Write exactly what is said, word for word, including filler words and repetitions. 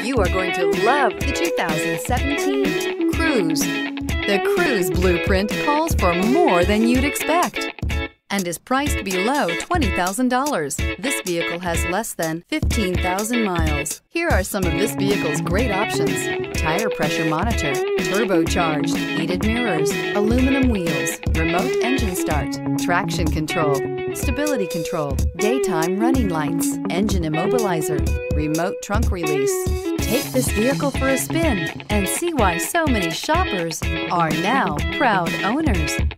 You are going to love the two thousand seventeen Cruze. The Cruze blueprint calls for more than you'd expect and is priced below twenty thousand dollars. This vehicle has less than fifteen thousand miles. Here are some of this vehicle's great options: tire pressure monitor, turbocharged, heated mirrors, aluminum wheels, remote engine start, traction control, stability control, daytime running lights, engine immobilizer, remote trunk release. Take this vehicle for a spin and see why so many shoppers are now proud owners.